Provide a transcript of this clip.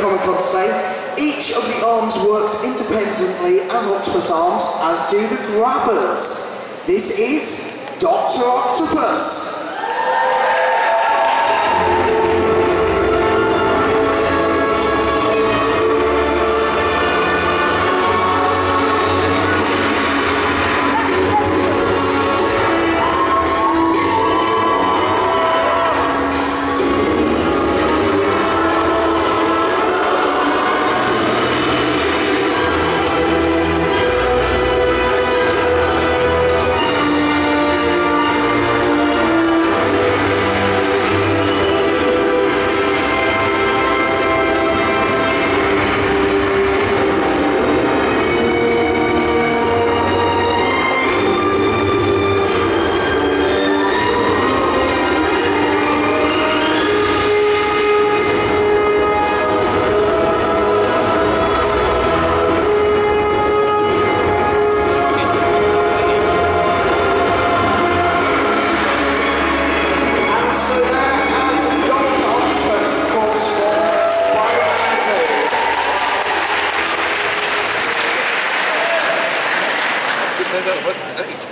Comic Con today. Each of the arms works independently as Octopus arms, as do the grabbers. This is Dr. Octopus. What's the stage?